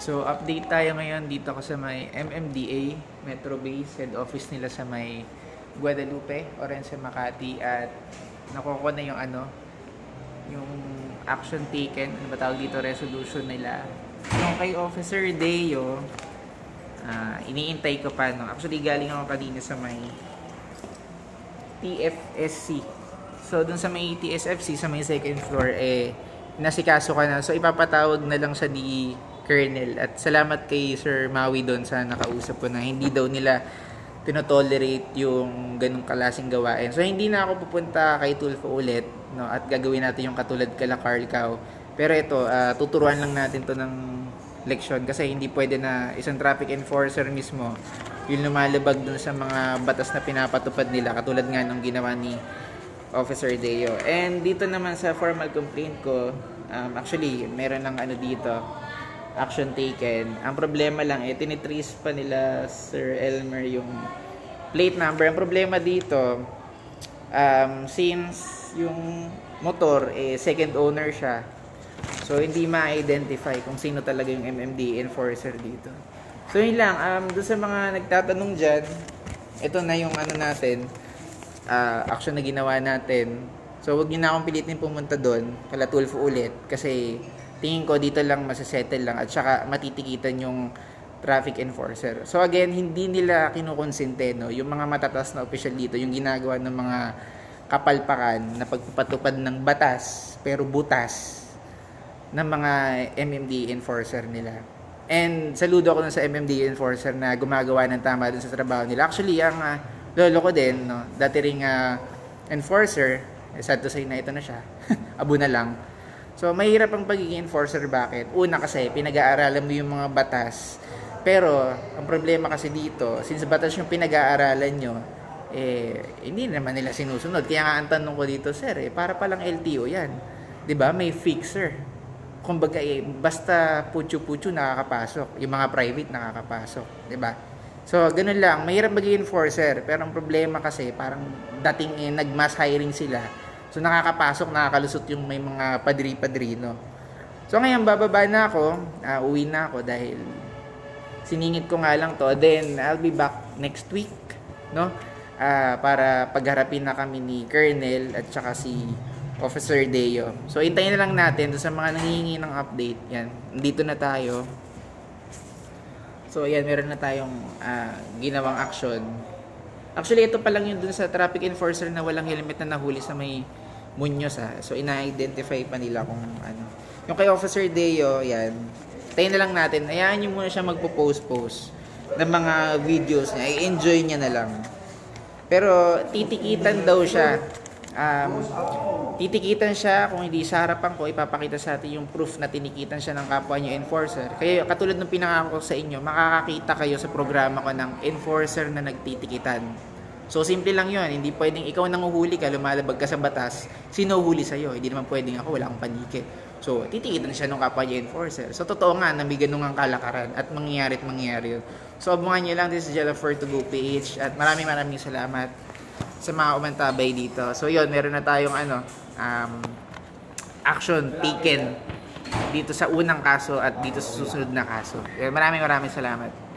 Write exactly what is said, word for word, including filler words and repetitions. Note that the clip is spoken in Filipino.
So, update tayo ngayon dito ko sa may M M D A, Metro Base, head office nila sa may Guadalupe, Orense, Makati, at nakukuha na yung ano, yung action taken, ano ba tawag dito, resolution nila. Yung kay Officer Deo, uh, iniintay ko pa, no? Actually, galing ako kanina sa may T F S C. So, dun sa may T S F C, sa may second floor, eh, nasikaso ka na. So, ipapatawag na lang sa ni Colonel. At salamat kay Sir Maui doon sa nakausap ko na hindi daw nila tinotolerate yung ganung klaseng gawain. So, hindi na ako pupunta kay Tulfo ulit, no? At gagawin natin yung katulad kala Carlcao. Pero ito, uh, tuturuan lang natin to ng leksyon kasi hindi pwede na isang traffic enforcer mismo yung lumalabag dun sa mga batas na pinapatupad nila katulad nga nung ginawa ni Officer Deo. And dito naman sa formal complaint ko, um, actually, meron lang ano dito, action taken. Ang problema lang, eh, tinitrace pa nila Sir Elmer yung plate number. Ang problema dito, um, since yung motor, eh, second owner siya, so hindi ma-identify kung sino talaga yung M M D enforcer dito. So yun lang, um, doon sa mga nagtatanong dyan, ito na yung ano natin, uh, action na ginawa natin. So wag nyo na akong pilitin pumunta doon, kala Tulfo ulit, kasi tingin ko dito lang masasettle lang at saka matitikitan yung traffic enforcer. So again, hindi nila kinukonsente, no? Yung mga matatas na official dito, yung ginagawa ng mga kapalpakan na pagpapatupad ng batas, pero butas ng mga M M D enforcer nila. And saludo ako sa M M D enforcer na gumagawa ng tama dun sa trabaho nila. Actually, ang uh, lolo ko din, no? Dati ring uh, enforcer, eh, sad to say na ito na siya, abo na lang. So, mahirap ang pagiging enforcer. Bakit? Una kasi, pinag-aaralan mo yung mga batas. Pero, ang problema kasi dito, since batas yung pinag-aaralan nyo, eh, hindi naman nila sinusunod. Kaya nga ang tanong ko dito, sir, eh, para palang L T O yan. Diba? May fixer. Kumbaga, eh, basta putyo-putyo nakakapasok. Yung mga private nakakapasok. Diba? So, ganun lang. Mahirap maging enforcer. Pero ang problema kasi, parang dating eh, nag-mass hiring sila. So, nakakapasok, nakakalusot yung may mga padri-padrino. So, ngayon, bababa na ako. Uh, uwi na ako dahil siningit ko nga lang to. Then, I'll be back next week, no? Uh, para pagharapin na kami ni Colonel at saka si Officer Deo. So, hintayin na lang natin doon sa mga nangihingi ng update. Yan, nandito na tayo. So, ayan, meron na tayong uh, ginawang action. Actually, ito pa lang yun dun sa traffic enforcer na walang helmet na nahuli sa may Muñoz, ha. So, ina-identify pa nila kung ano. Yung kay Officer Deo, yan. Tayo na lang natin. Hayaan nyo muna siya magpo-post-post ng mga videos niya. I-enjoy niya na lang. Pero, titikitan daw siya. Um, titikitan siya. Kung hindi sa harapan ko, ipapakita sa atin yung proof na tinikitan siya ng kapwa niyo enforcer. Kaya, katulad ng pinangako ko sa inyo, makakakita kayo sa programa ko ng enforcer na nagtitikitan. So, simple lang yun. Hindi pwedeng ikaw nanguhuli ka, lumalabag ka sa batas, sino huli sa'yo? Hindi naman pwedeng ako, wala akong panike. So, titikitan siya ng kapwa niya enforcer. So, totoo nga na may ganung ang kalakaran at mangyayari at mangyayari yun. So, abangan nyo lang. This is Jella for to go P H at maraming maraming salamat sa mga umantabay dito. So, yun, meron na tayong ano, um, action taken dito sa unang kaso at dito sa susunod na kaso. Maraming maraming salamat.